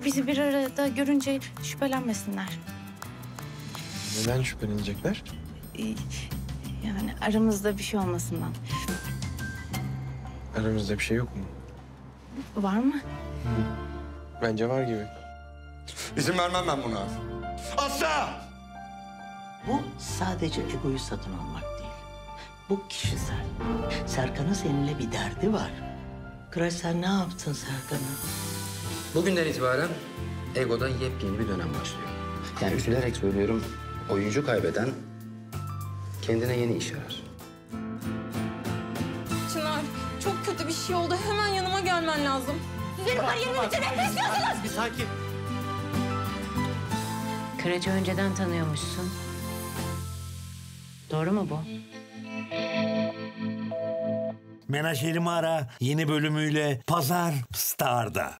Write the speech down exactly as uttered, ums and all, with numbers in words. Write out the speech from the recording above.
bizi bir arada görünce şüphelenmesinler. Neden şüphelenecekler? Ee, Yani aramızda bir şey olmasından. Aramızda bir şey yok mu? Var mı? Bence var gibi. İzin vermem ben buna. Asla! Bu sadece egoyu satın almak değil. Bu kişisel. Serkan'ın seninle bir derdi var. Kıraç sen ne yaptın Serkan'a? Bugünden itibaren Ego'da yepyeni bir dönem başlıyor. Yani üzülerek söylüyorum, oyuncu kaybeden kendine yeni iş arar. Çınar, çok kötü bir şey oldu. Hemen yanıma gelmen lazım. Benim kariyerimi bitirmek mi istiyorsunuz? Bir sakin. Kıraç'ı önceden tanıyormuşsun. Doğru mu bu? Menajerimi Ara yeni bölümüyle Pazar Star'da.